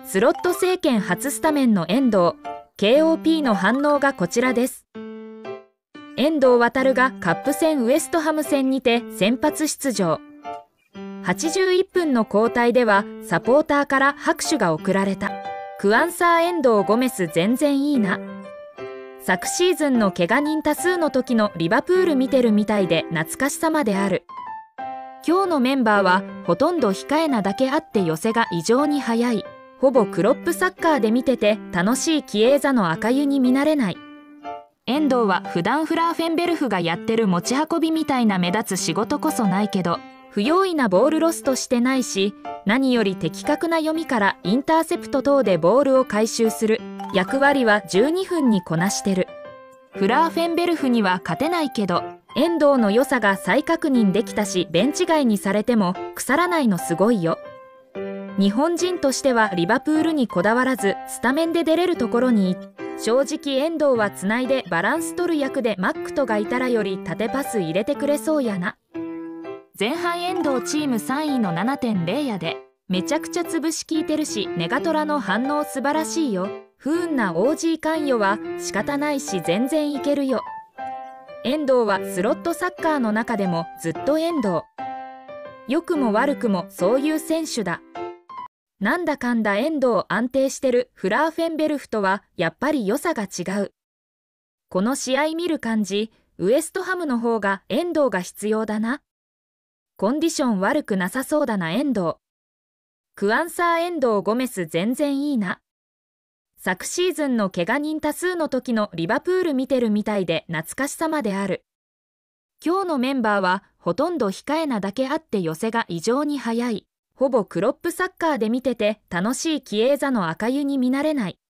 スロット政権初スタメンの遠藤、KOP の反応がこちらです。遠藤航がカップ戦ウエストハム戦にて先発出場。81分の交代ではサポーターから拍手が送られた。クアンサー遠藤ゴメス全然いいな。昨シーズンの怪我人多数の時のリバプール見てるみたいで懐かしさまである。今日のメンバーはほとんど控えなだけあって寄せが異常に速い。ほぼクロップサッカーで見てて楽しいキエーザの赤湯に見慣れない。遠藤は普段フラーフェンベルフがやってる持ち運びみたいな目立つ仕事こそないけど、不用意なボールロストしてないし、何より的確な読みからインターセプト等でボールを回収する役割は12分にこなしてる。フラーフェンベルフには勝てないけど、遠藤の良さが再確認できたし、ベンチ外にされても腐らないのすごいよ。日本人としてはリバプールにこだわらずスタメンで出れるところに、正直遠藤はつないでバランス取る役でマックトがいたらより縦パス入れてくれそうやな。前半遠藤チーム3位の 7.0 やで、めちゃくちゃ潰し効いてるし、ネガトラの反応素晴らしいよ。不運な OG 関与は仕方ないし全然いけるよ。遠藤はスロットサッカーの中でもずっと遠藤。良くも悪くもそういう選手だ。なんだかんだ遠藤安定してる。フラーフェンベルフとはやっぱり良さが違う。この試合見る感じ、ウエストハムの方が遠藤が必要だな。コンディション悪くなさそうだな遠藤。クアンサー遠藤ゴメス全然いいな。昨シーズンの怪我人多数の時のリバプール見てるみたいで懐かしさまである。今日のメンバーはほとんど控えなだけあって寄せが異常に速い。ほぼクロップサッカーで見てて楽しいキエーザの赤湯に見慣れない。